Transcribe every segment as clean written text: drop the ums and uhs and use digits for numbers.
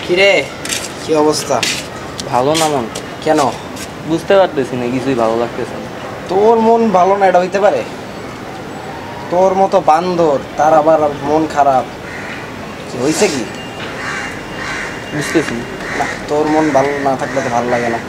কিরে কি অবস্থা? ভালো না মন? কেন? বুঝতে পারতেছি না, কিছুই ভালো লাগতেছে না। তোর মন ভালো না এটা হইতে পারে? তোর মতো বান্দর তার আবার মন খারাপ, কি হয়েছে কি? বুঝতেছি না, তোর মন ভালো না থাকলে তো ভালো লাগে না।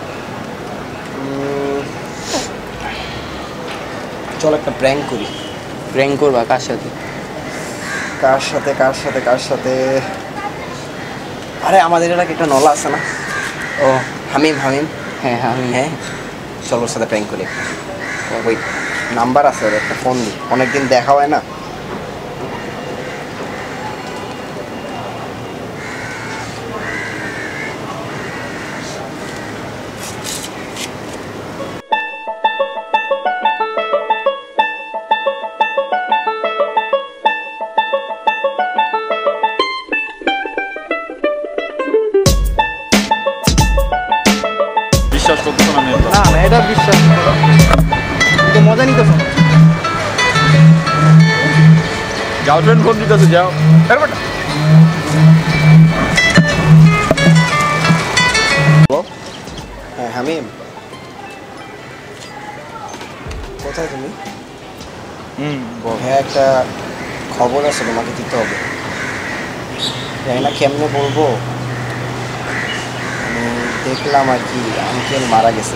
চল একটা প্র্যাঙ্ক করি। প্র্যাঙ্ক করবা? কার সাথে? কার সাথে কার সাথে কার সাথে? আরে আমাদের এলাকায় একটা নলা আছে না? ও হামিম হামিম। হ্যাঁ হ্যাঁ আমি হ্যাঁ চল ওর সাথে প্র্যাঙ্ক করি। ওই নাম্বার আছে ওর, একটা ফোন দিই, অনেকদিন দেখা হয় না। বিশ্বাস করতেছ না মেয়ে? না না, এটা বিশ্বাস তো মজা নিতেছ। গার্লফ্রেন্ড ফোন দিতেছে, যাও। হ্যাঁ হামিম, কোথায় তুমি? হ্যাঁ একটা খবর আছে, তোমাকে দিতে হবে। জানি না কেমনে বলবো, আমি দেখলাম আর কি আঙ্কেল মারা গেছে।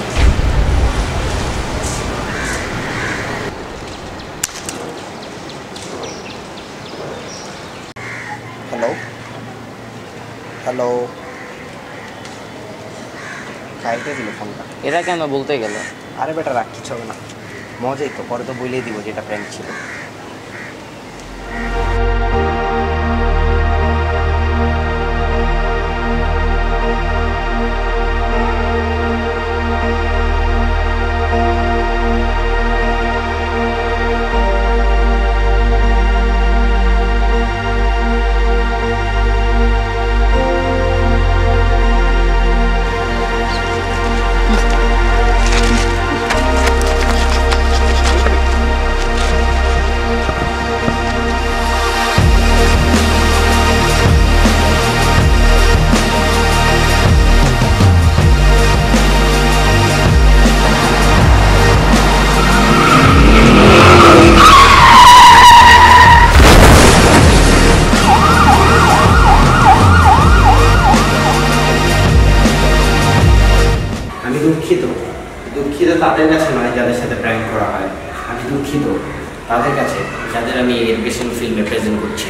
হ্যালো হ্যালো, খাইতে দিল ফোনটা। এটা কেন বলতে গেল? আরে বেটা রাখ, কিছু হবে না, মজাই তো, পরে তো বলেই দিব যেটা প্র্যাঙ্ক ছিল। আমি দুঃখিত, দুঃখিত তাদের কাছে নয় যাদের সাথে প্র্যাঙ্ক করা হয়, আমি দুঃখিত তাদের কাছে যাদের আমি এডুকেশন ফিল্মে প্রেজেন্ট করছি।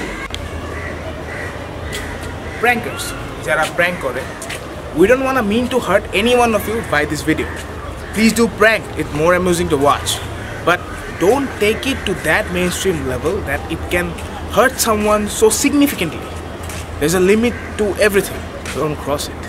Prankers, যারা prank করে, we don't want to mean to hurt any one of you by this video. Please do prank, it's more amusing to watch. But don't take it to that mainstream level that it can hurt someone so significantly. There's a limit to everything, don't cross it.